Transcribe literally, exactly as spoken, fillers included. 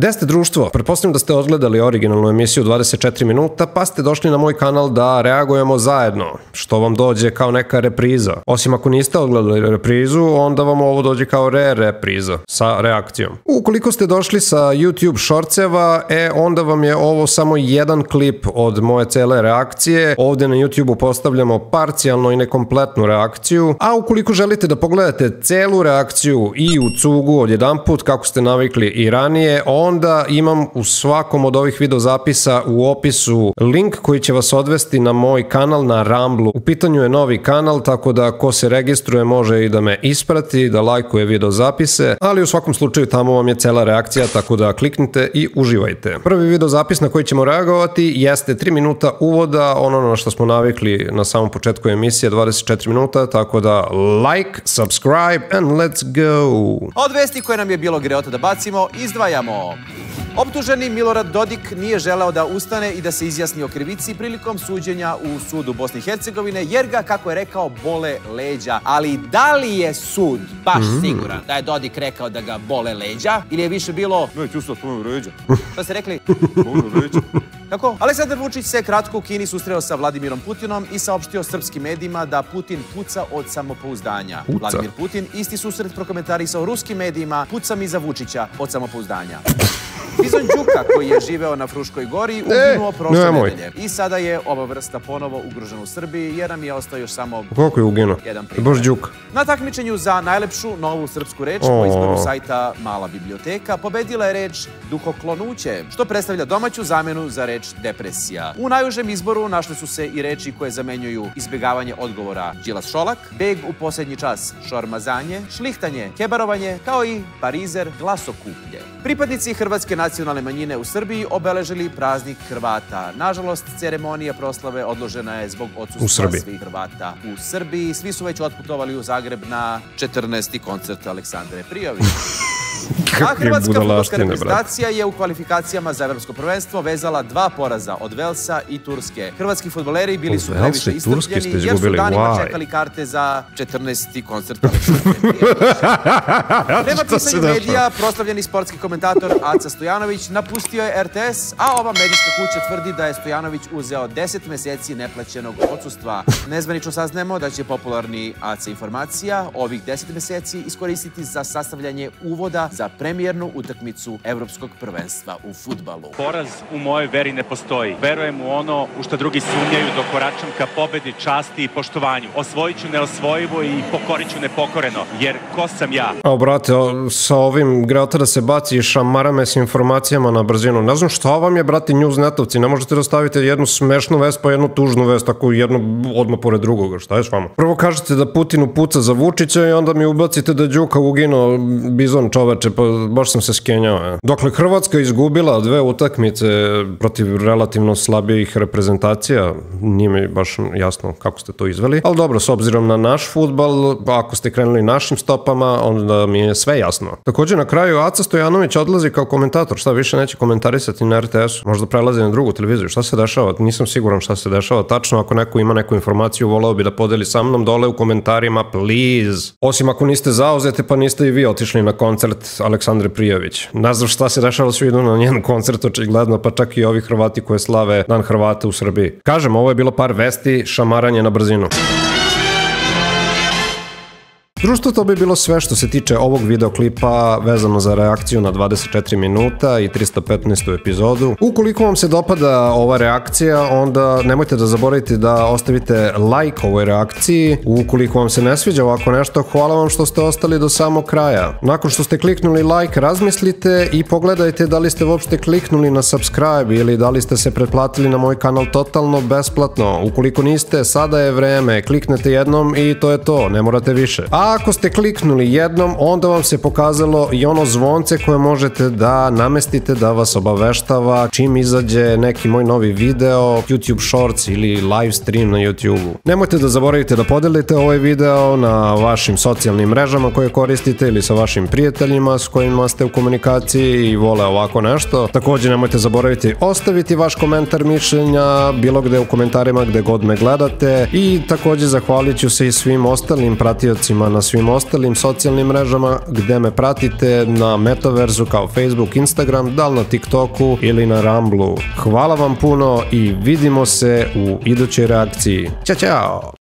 Gde ste društvo? Pretpostavljam da ste odgledali originalnu emisiju dvadeset četiri minuta, pa ste došli na moj kanal da reagujemo zajedno, što vam dođe kao neka repriza. Osim ako niste odgledali reprizu, onda vam ovo dođe kao re-repriza sa reakcijom. Ukoliko ste došli sa YouTube shortseva, e, onda vam je ovo samo jedan klip od moje cele reakcije. Ovde na YouTubeu postavljamo parcijalno i nekompletnu reakciju, a ukoliko želite da pogledate celu reakciju i u cugu od jedan put, kako ste navikli i ranije, onda imam u svakom od ovih videozapisa u opisu link koji će vas odvesti na moj kanal na Ramblu. U pitanju je novi kanal, tako da ko se registruje može i da me isprati, da lajkuje videozapise, ali u svakom slučaju tamo vam je cela reakcija, tako da kliknite i uživajte. Prvi videozapis na koji ćemo reagovati jeste tri minuta uvoda, ono na što smo navikli na samom početku emisije, dvadeset četiri minuta, tako da like, subscribe and let's go! Od vesti koje nam je bilo greota da bacimo, izdvajamo. Optuženi Milorad Dodik nije želeo da ustane i da se izjasni o krivici prilikom suđenja u sudu Bosne i Hercegovine, jer ga, kako je rekao, bole leđa. Ali da li je sud baš siguran da je Dodik rekao da ga bole leđa? Ili je više bilo... Ne, ću sad pomenu leđa. Šta ste rekli? Pomenu leđa. Kako? Aleksandar Vučić se kratko u Kini susreo sa Vladimirom Putinom i saopštio srpskim medijima da Putin puca od samopouzdanja. Puca. Vladimir Putin isti susret prokomentarisao ruskim medijima: puca mi za Vučića od samopouzdanja. Bizon Đuka, koji je živeo na Fruškoj gori, uginuo prošle nedelje. I sada je ova vrsta ponovo ugrožena u Srbiji, jer nam je ostao još samo... Koliko je uginuo? Jedan primjer. Bož Đuka. Na takmičenju za najlepšu novu srpsku reč po izboru sajta Mala biblioteka pobedila je reč duhoklonuće, što predstavlja domaću zamenu za reč depresija. U najužem izboru našle su se i reči koje zamenjuju izbjegavanje odgovora Đilas Šolak, beg u posljednji čas šormazanje, šlihtanje, kebarovanje, kao i parizer glasokuplje. Pripadnici hrvatske nacionalne manjine u Srbiji obeležili praznik Hrvata. Nažalost, ceremonija proslave odložena je zbog odsustva svih Hrvata u Srbiji. Svi su već otputovali u Zagreb na četrnaesti koncert Aleksandre Prijović. A hrvatska fudbalska reprezentacija je u kvalifikacijama za evropsko prvenstvo vezala dva poraza od Velsa i Turske. Hrvatski fudbaleri bili su previše istrpljeni jer su danima čekali karte za četrnaesti koncert Aleksandre Prijović. Prema pisanju medija, proslavljeni sportski komentator Aca Stojanović napustio je R T S, a ova medijska kuća tvrdi da je Stojanović uzeo deset meseci neplaćenog odsustva. Nezvanično saznajemo da će popularni Aca informacija ovih deset meseci iskoristiti za sastavljanje uvoda za premijernu utakmicu evropskog prvenstva u fudbalu. Poraz u mojoj veri ne postoji. Verujem u ono u što drugi sumnjaju, dok koračam ka pobedi, časti i poštovanju. Osvojit ću neosvojivo i pokorit ću nepokoreno, jer ko sam ja? A, brate, sa ovim greota da se baci i šamara me s informacijama na brzinu. Ne znam šta vam je, brate, newsnetovci. Ne možete da stavite jednu smešnu vest pa jednu tužnu vest, tako jednu odmah pored drugoga. Šta je s vama? Prvo kažete da Putinu puca za Vučića i onda mi ubacite da Đuka uginuo bizon čoveče, pa baš sam se skenjao. Dokle Hrvatska izgubila dve utakmice protiv relativno slabijih reprezentacija, nije mi baš jasno kako ste to izveli, ali dobro, s obzirom na naš fudbal, ako ste krenuli našim stopama, onda mi je sve jasno. Također na kraju Aca Stojanović odlazi kao komentator, šta više neće komentarisati na R T S-u, možda prelazi na drugu televiziju, šta se dešava, nisam siguran šta se dešava tačno, ako neko ima neku informaciju, voleo bi da podeli sa mnom dole u komentarima, please. Osim ako niste zauzete pa niste i vi otišli na koncert Aleksandre Prijović. Ne znam šta se dešava, svi idu na njen koncert očigledno, pa čak i ovi Hrvati koje slave Dan Hrvata u Srbiji. Kažem, ovo je bilo par vesti, šamaranje na brzinu. Društvo, to bi bilo sve što se tiče ovog videoklipa vezano za reakciju na dvadeset četiri minuta i trista petnaestu epizodu. Ukoliko vam se dopada ova reakcija, onda nemojte da zaboravite da ostavite like ovoj reakciji. Ukoliko vam se ne sviđa ovako nešto, hvala vam što ste ostali do samog kraja. Nakon što ste kliknuli like, razmislite i pogledajte da li ste uopšte kliknuli na subscribe ili da li ste se pretplatili na moj kanal totalno besplatno. Ukoliko niste, sada je vreme, kliknete jednom i to je to, ne morate više. A ako ste kliknuli jednom, onda vam se pokazalo i ono zvonce koje možete da namestite da vas obaveštava čim izađe neki moj novi video, YouTube Shorts ili live stream na YouTubeu. Nemojte da zaboravite da podelite ovaj video na vašim socijalnim mrežama koje koristite ili sa vašim prijateljima s kojima ste u komunikaciji i vole ovako nešto. Također nemojte zaboraviti ostaviti vaš komentar, mišljenja bilo gde u komentarima gde god me gledate i također zahvalit ću se i svim ostalim pratiocima na svim ostalim socijalnim mrežama gde me pratite na Metaverzu kao Facebook, Instagram, da li na TikToku ili na Rumbleu. Hvala vam puno i vidimo se u idućoj reakciji. Ćao, ćao!